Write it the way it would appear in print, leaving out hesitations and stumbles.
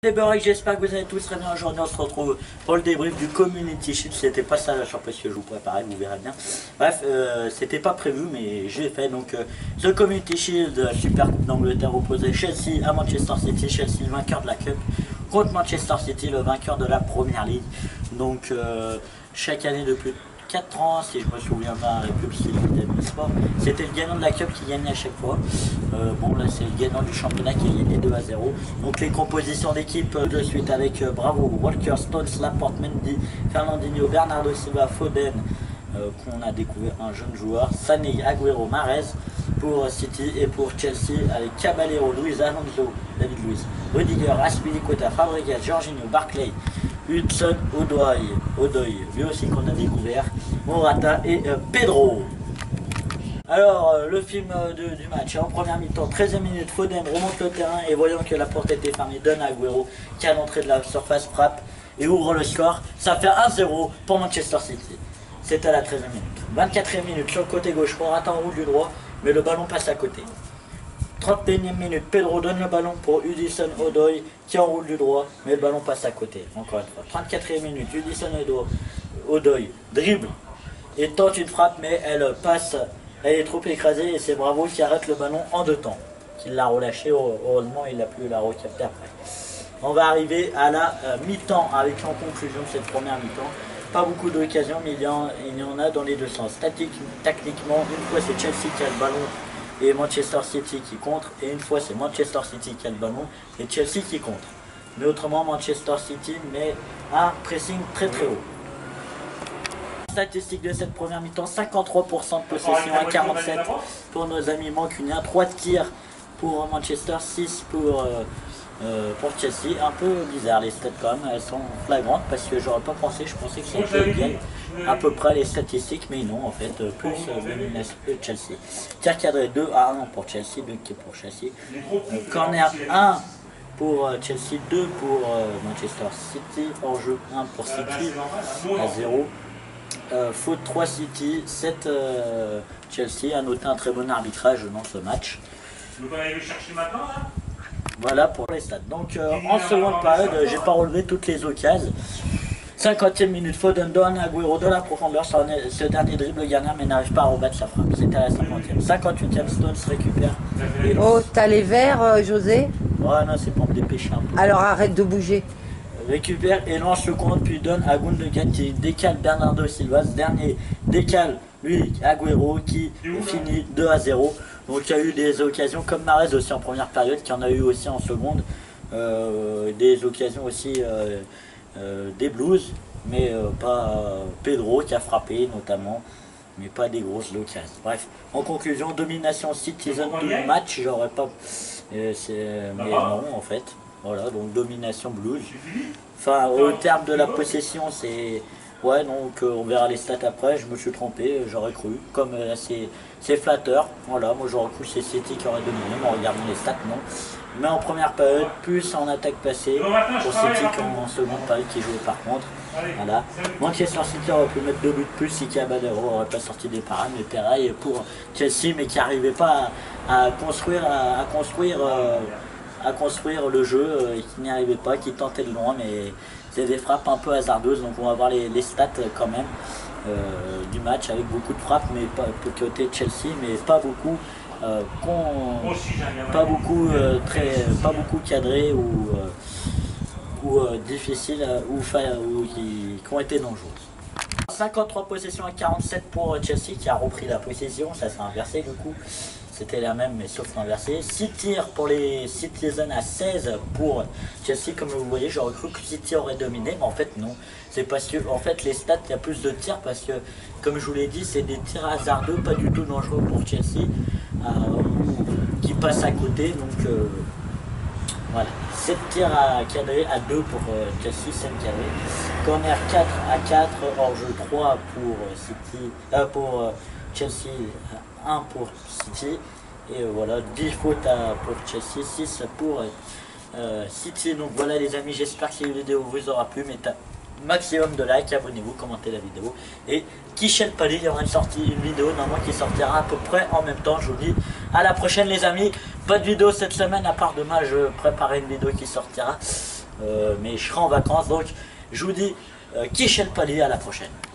Les Borek, j'espère que vous allez tous très bien. Aujourd'hui on se retrouve pour le débrief du Community Shield. C'était pas ça la surprise que je vous préparais, vous verrez bien. Bref, c'était pas prévu mais je l'ai fait. Donc ce Community Shield, Super Coupe d'Angleterre opposait Chelsea à Manchester City. Chelsea le vainqueur de la Cup contre Manchester City, le vainqueur de la Première Ligue. Donc chaque année depuis 4 ans, si je me souviens pas, la Cup c'était le gagnant de la Cup qui gagnait à chaque fois. Bon là c'est le gagnant du championnat qui a gagné 2-0. Donc les compositions d'équipe de suite avec Bravo, Walker, Stones, Laporte, Mendy, Fernandinho, Bernardo Silva, Foden, qu'on a découvert un jeune joueur, Sané, Agüero, Mahrez pour City, et pour Chelsea avec Caballero, Luis Alonso, David Luiz, Rudiger, Aspilicueta, Fabregas, Jorginho, Barclay, Hudson, Odoi, lui aussi qu'on a découvert, Morata et Pedro. Alors le film du match, en première mi-temps, 13e minute, Foden remonte le terrain et voyant que la porte était fermée, donne à Agüero qui à l'entrée de la surface frappe et ouvre le score. Ça fait 1-0 pour Manchester City. C'est à la 13e minute. 24e minute, sur le côté gauche, Morata enroule du droit, mais le ballon passe à côté. 31e minute, Pedro donne le ballon pour Hudson Odoi qui enroule du droit, mais le ballon passe à côté. Encore une fois. 34e minute, Hudson Odoi dribble et tente une frappe, mais elle passe. Elle est trop écrasée et c'est Bravo qui arrête le ballon en 2 temps. Qu'il l'a relâché, heureusement il n'a pu la recapter après. On va arriver à la mi-temps avec en conclusion de cette première mi-temps. Pas beaucoup d'occasions mais il y en a dans les deux sens. Tactiquement, une fois c'est Chelsea qui a le ballon et Manchester City qui contre. Et une fois c'est Manchester City qui a le ballon et Chelsea qui contre. Mais autrement Manchester City met un pressing très haut. Statistique de cette première mi-temps, 53% de possession à 47 pour nos amis mancuniens, 3 tirs pour Manchester, 6 pour Chelsea. Un peu bizarre les stats quand même, elles sont flagrantes parce que j'aurais pas pensé, je pensais que c'était bien à peu près les statistiques, mais non en fait, plus de Chelsea. Tir cadré 2-1 pour Chelsea, 2 tirs pour Chelsea. Corner 1 pour Chelsea, 2 pour Manchester City, hors-jeu 1 pour City à 0. Faute 3 City, 7 Chelsea. À noter un très bon arbitrage dans ce match. Voilà pour les stats. Donc en seconde période, j'ai pas relevé toutes les occasions. 50e minute, Foden donne à Agüero de la profondeur. Ce dernier dribble le gardien mais n'arrive pas à rebattre sa frappe. C'était à la 50e. 58e, Stones récupère. Oh, t'as les verts, José? Ouais, non, c'est pour me dépêcher un peu. Alors arrête de bouger. Récupère et lance le compte, puis donne à Gundogan qui décale Bernardo Silva. Ce dernier décale lui Agüero qui finit 2-0. Donc il y a eu des occasions comme Mahrez aussi en première période, qui en a eu aussi en seconde. Des occasions aussi des Blues, mais pas Pedro qui a frappé notamment, mais pas des grosses occasions. Bref, en conclusion, domination Citizen du match, j'aurais pas... mais non en fait. Voilà, donc domination Blues. Enfin, au terme de la possession, c'est... Ouais, donc on verra les stats après, je me suis trompé, j'aurais cru. Comme c'est flatteur, voilà, moi j'aurais cru que c'est City qui aurait dominé, mais en regardant les stats, non. Mais en première période, plus en attaque passée, pour City qu'en seconde période qui jouait par contre. Voilà. Manchester City aurait pu mettre 2 buts de plus si Caballero n'aurait pas sorti des parades, mais pareil pour Chelsea, mais qui n'arrivait pas à construire le jeu et qui n'y arrivait pas, qui tentait de loin, mais c'est des frappes un peu hasardeuses. Donc on va voir les stats quand même du match avec beaucoup de frappes, mais pas côté Chelsea, mais pas beaucoup pas beaucoup cadrés ou difficiles ou qui ont été dangereuses. 53 possessions à 47 pour Chelsea qui a repris la possession, ça s'est inversé du coup. C'était la même mais sauf inversé. 6 tirs pour les Citizens à 16 pour Chelsea. Comme vous voyez, j'aurais cru que City aurait dominé, mais en fait non. C'est parce que en fait les stats, il y a plus de tirs parce que comme je vous l'ai dit, c'est des tirs hasardeux, pas du tout dangereux pour Chelsea, qui passent à côté. Donc voilà, 7 tirs à cadré à 2 pour Chelsea, 7 cadrés. Corner 4 à 4, hors-jeu 3 pour City, pour Chelsea, 1 pour City. Et voilà, 10 fautes pour Chelsea, 6 pour City. Donc voilà les amis, j'espère que cette vidéo vous aura plu. Mettez un maximum de likes, abonnez-vous, commentez la vidéo. Et Kichel Palais, il y aura une vidéo normalement qui sortira à peu près en même temps. Je vous dis à la prochaine les amis. Pas de vidéo cette semaine, à part demain je préparerai une vidéo qui sortira. mais je serai en vacances, donc je vous dis, qui le palais, à la prochaine.